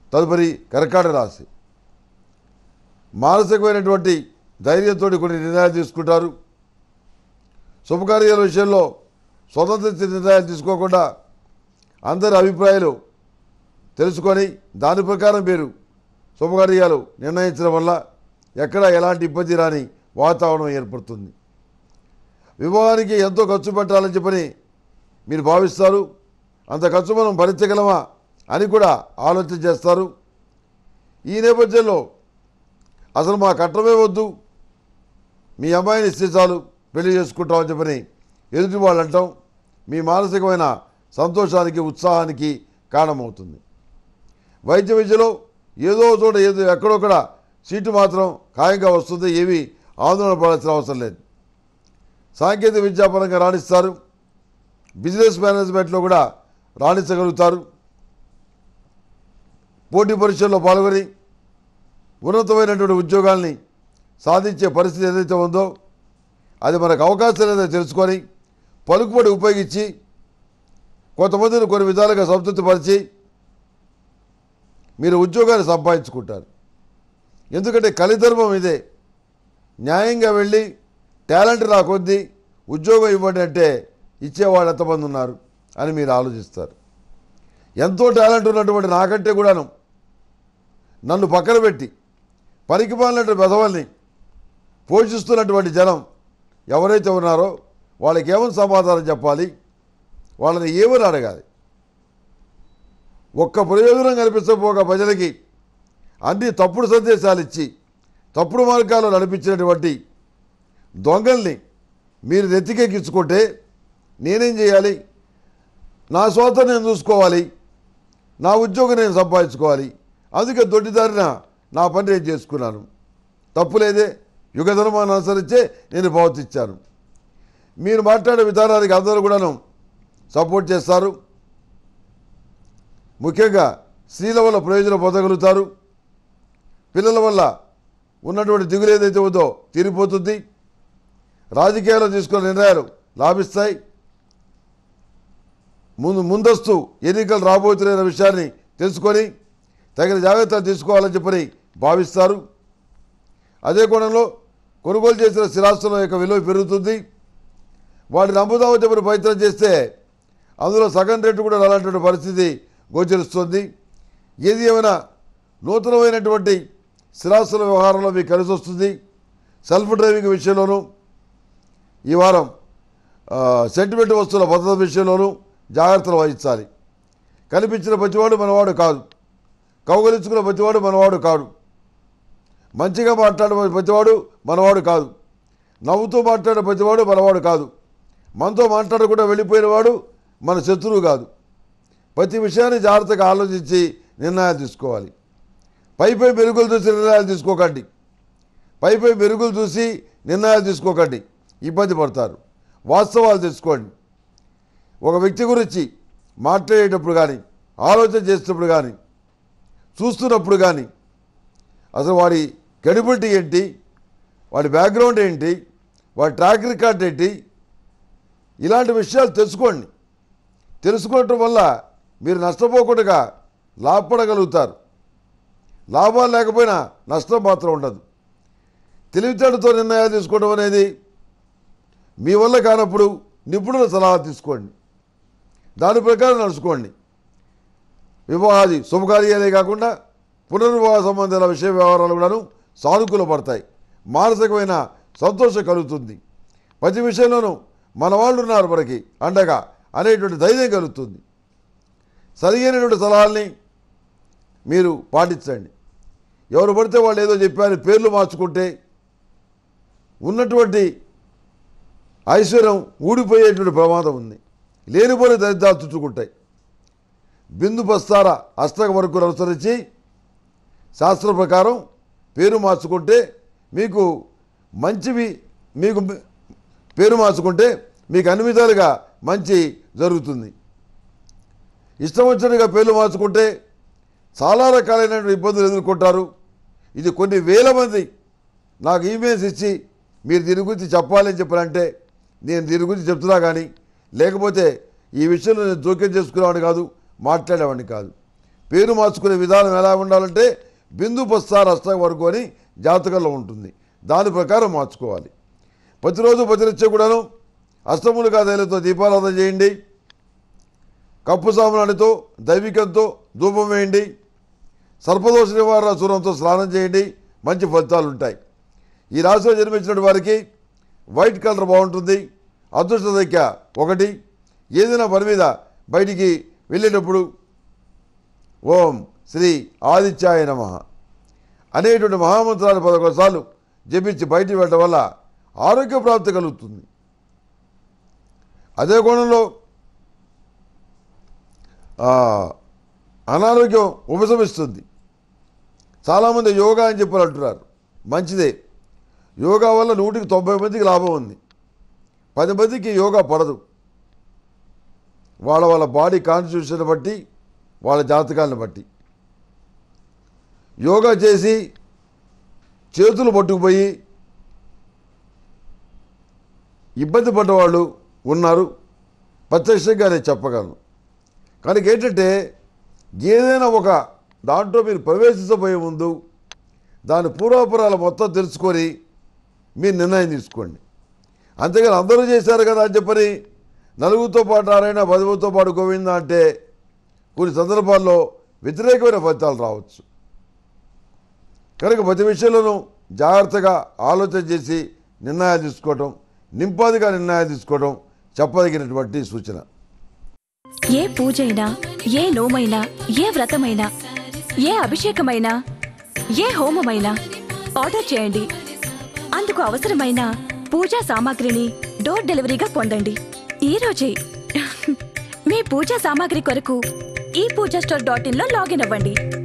తదుపరి కర్కాటక రాశి. మానసికమైనటువంటి ధైర్యంతో కొన్ని నిర్ణయాలు తీసుకుంటారు. శుభకార్యాల విషయంలో స్వతంత్ర నిర్ణయాలు తీసుకోకుండా అందరి అభిప్రాయాలు తెలుసుకొని దాని ప్రకారం మీరు శుభకార్యాలు నిర్ణయించడం వల్ల ఎక్కడ ఎలాంటి ఇబ్బంది రాని వాతావరణం ఏర్పడుతుంది. వివాహానికి ఎంతో ఖర్చు పెట్టాలని చెప్పని మీరు భావిస్తారు. అంత ఖర్చు మనం భరించగలమా అని కూడా ఆలోచన చేస్తారు. ఈ నేపథ్యంలో అసలు మా కట్టమే వద్దు, మీ అమ్మాయిని ఇస్తే చాలు పెళ్లి చేసుకుంటామని చెప్పని ఎదుటి వాళ్ళు అంటాం మీ మానసికమైన సంతోషానికి ఉత్సాహానికి కారణమవుతుంది. వైద్య విద్యలో ఏదో చోట ఎక్కడొక్కడ సీటు మాత్రం ఖాయంగా వస్తుంది. ఏమీ ఆందోళన పడాల్సిన అవసరం లేదు. సాంకేతిక విద్యాపరంగా రాణిస్తారు. బిజినెస్ మేనేజ్మెంట్లో కూడా రాణించగలుగుతారు. పోటీ పరీక్షల్లో పాల్గొని ఉన్నతమైనటువంటి ఉద్యోగాల్ని సాధించే పరిస్థితి ఏదైతే ఉందో అది మనకు అవకాశం ఏదైతే తెలుసుకొని పలుకుబడి ఉపయోగించి కొంతమందిని కొన్ని విధాలుగా సంతృప్తిపరిచి మీరు ఉద్యోగాన్ని సంపాదించుకుంటారు. ఎందుకంటే కలిధర్మం ఇదే. న్యాయంగా వెళ్ళి టాలెంట్ రాకొద్ది ఉద్యోగం ఇవ్వండి అంటే ఇచ్చేవాళ్ళు ఎంతమంది ఉన్నారు అని మీరు ఆలోచిస్తారు. ఎంతో టాలెంట్ ఉన్నటువంటి నాకంటే కూడాను నన్ను పక్కన పెట్టి పనికిమాలినటువంటి వెధవల్ని పోషిస్తున్నటువంటి జనం ఎవరైతే ఉన్నారో వాళ్ళకి ఏమని సమాధానం చెప్పాలి, వాళ్ళని ఏమని అడగాలి? ఒక్క ప్రయోజనం కల్పించకపోగా ప్రజలకి అన్ని తప్పుడు సందేశాలు ఇచ్చి తప్పుడు మార్గాల్లో నడిపించినటువంటి దొంగల్ని మీరు నెత్తికెక్కించుకుంటే నేనేం చేయాలి? నా స్వార్థం నేను చూసుకోవాలి, నా ఉద్యోగం నేను సంపాదించుకోవాలి. అందుకే దొడ్డిదారిన నా పని నేను చేసుకున్నాను. తప్పులేదే, యుగ ధర్మాన్ని అనుసరించే నేను ప్రవర్తించాను. మీరు మాట్లాడే విధానానికి అందరూ కూడాను సపోర్ట్ చేస్తారు. ముఖ్యంగా స్త్రీల వల్ల ప్రయోజనం పొందగలుగుతారు. పిల్లల వల్ల ఉన్నటువంటి దిగులు ఏదైతే ఉందో తీరిపోతుంది. రాజకీయాల్లో తీసుకున్న నిర్ణయాలు లాభిస్తాయి. ముందస్తు ఎన్నికలు రాబోతున్న విషయాన్ని తెలుసుకొని తగిన జాగ్రత్తలు తీసుకోవాలని చెప్పని భావిస్తారు. అదే కోణంలో కొనుగోలు చేసిన స్థిరాస్తుల యొక్క విలువ పెరుగుతుంది. వాటిని అమ్ముదామని చెప్పని ప్రయత్నం చేస్తే అందులో సగం రేటు కూడా అలాంటి పరిస్థితి గోచరిస్తుంది. ఏది ఏమైనా నూతనమైనటువంటి స్థిరాస్తుల వ్యవహారంలో మీకు కలిసి వస్తుంది. సెల్ఫ్ డ్రైవింగ్ విషయంలోనూ ఈ వారం సెంటిమెంట్ వస్తువుల భద్రత విషయంలోనూ జాగ్రత్తలు వహించాలి. కనిపించిన ప్రతివాడు మనవాడు కాదు, కౌగలించుకున్న ప్రతివాడు మనవాడు కాదు, మంచిగా మాట్లాడే ప్రతివాడు మనవాడు కాదు, నవ్వుతూ మాట్లాడే ప్రతివాడు మనవాడు కాదు, మనతో మాట్లాడకుండా వెళ్ళిపోయినవాడు మన శత్రువు కాదు. ప్రతి విషయాన్ని జాగ్రత్తగా ఆలోచించి నిర్ణయాలు తీసుకోవాలి. పై మెరుగులు చూసి నిర్ణయాలు తీసుకోకండి. పై మెరుగులు చూసి నిర్ణయాలు తీసుకోకండి, ఇబ్బంది పడతారు. వాస్తవాలు తెలుసుకోండి. ఒక వ్యక్తి గురించి మాట్లాడేటప్పుడు కానీ ఆలోచన చేసేటప్పుడు కానీ చూస్తున్నప్పుడు కానీ అసలు వాడి క్రెడిబిలిటీ ఏంటి, వాడి బ్యాక్గ్రౌండ్ ఏంటి, వాడి ట్రాక్ రికార్డ్ ఏంటి, ఇలాంటి విషయాలు తెలుసుకోండి. తెలుసుకోవటం వల్ల మీరు నష్టపోకుండా లాభపడగలుగుతారు. లాభాలు లేకపోయినా నష్టం మాత్రం ఉండదు. తెలివితేటతో నిర్ణయాలు తీసుకోవడం అనేది మీ వల్ల కానప్పుడు నిపుణుల సలహా తీసుకోండి, దాని ప్రకారం నడుచుకోండి. వివాహాది శుభకార్యాలే కాకుండా పునర్వివాహ సంబంధాల విషయ వ్యవహారాలు కూడాను సానుకూల పడతాయి. మానసికమైన సంతోషం కలుగుతుంది. ప్రతి విషయంలోనూ మన వాళ్ళు ఉన్నారు మనకి అండగా అనేటువంటి ధైర్యం కలుగుతుంది. సరైనటువంటి సలహాల్ని మీరు పాటించండి. ఎవరు పడితే వాళ్ళు ఏదో చెప్పారు పేర్లు మార్చుకుంటే ఉన్నటువంటి ఐశ్వర్యం ఊడిపోయేటువంటి ప్రమాదం ఉంది. లేనిపోని దరిద్రాలు చుట్టుకుంటాయి. బిందు ప్రస్తార అష్టక వరకు అనుసరించి శాస్త్రం ప్రకారం పేరు మార్చుకుంటే మీకు మంచివి, మీకు పేరు మార్చుకుంటే మీకు అన్ని విధాలుగా మంచి జరుగుతుంది. ఇష్టం వచ్చినట్టుగా పేర్లు మార్చుకుంటే చాలా రకాలైనటువంటి ఇబ్బందులు ఎదుర్కొంటారు. ఇది కొన్ని వేల మంది నాకు ఈమెయిల్స్ ఇచ్చి మీరు దీని గురించి చెప్పాలని చెప్పారంటే నేను దీని గురించి చెప్తున్నా, కానీ లేకపోతే ఈ విషయంలో నేను జోక్యం చేసుకునేవాడిని కాదు, మాట్లాడేవాడిని కాదు. పేరు మార్చుకునే విధానం ఎలా ఉండాలంటే బిందు పస్సార అష్టం వరకు అని జాతకంలో ఉంటుంది. దాని ప్రకారం మార్చుకోవాలి. ప్రతిరోజు ప్రతినిత్యం కూడాను అష్టములుగా తైలతో దీపారాధన చేయండి. కప్పు సామ్రాణితో దైవికంతో ధూపం వేయండి. సర్పదోష నివారణ చూరంతో స్నానం చేయండి. మంచి ఫలితాలు ఉంటాయి. ఈ రాశిలో జన్మించిన వారికి వైట్ కలర్ బాగుంటుంది. అదృష్ట సంఖ్య 1. ఏదైనా పని మీద బయటికి వెళ్ళేటప్పుడు ఓం శ్రీ ఆదిత్యాయ నమః అనేటువంటి మహామంత్రాలు 11 సార్లు జపించి బయటికి వెళ్ళడం వల్ల ఆరోగ్య ప్రాప్తి కలుగుతుంది. అదే కోణంలో అనారోగ్యం ఉపశమిస్తుంది. చాలామంది యోగా అని చెప్పి అంటున్నారు. మంచిదే. యోగా వల్ల 100కి 90 మందికి లాభం ఉంది. 10 మందికి యోగా పడదు. వాళ్ళ బాడీ కాన్స్టిట్యూషన్ బట్టి, వాళ్ళ జాతకాలను బట్టి. యోగా చేసి చేతులు పట్టుకుపోయి ఇబ్బంది పడ్డవాళ్ళు ఉన్నారు. ప్రత్యక్షంగా నేను చెప్పగలను. కానీ ఏంటంటే ఏదైనా ఒక దాంట్లో మీరు ప్రవేశించబోయే ముందు దాని పూర్వాపురాలు మొత్తం తెలుసుకొని మీరు నిర్ణయం తీసుకోండి. అంతేగాని అందరూ చేశారు కదా అని చెప్పని నలుగురితో పాటు నారాయణ 10 మందితో పాటు గోవింద అంటే కొన్ని సందర్భాల్లో వ్యతిరేకమైన ఫలితాలు రావచ్చు. కనుక ప్రతి విషయంలోనూ జాగ్రత్తగా ఆలోచన చేసి నిర్ణయాలు తీసుకోవటం, నింపాదిగా నిర్ణయాలు తీసుకోవడం చెప్పదగినటువంటి సూచన. ఏ పూజైనా, ఏ నోమైనా, ఏ వ్రతమైనా, ఏ అభిషేకమైనా, ఏ హోమమైనా ఆర్డర్ చేయండి. అందుకు అవసరమైన పూజా సామాగ్రిని డోర్ డెలివరీగా పొందండి. ఈ రోజే మీ పూజా సామాగ్రి కొరకు ePoojaStore.in లో లాగిన్ అవ్వండి.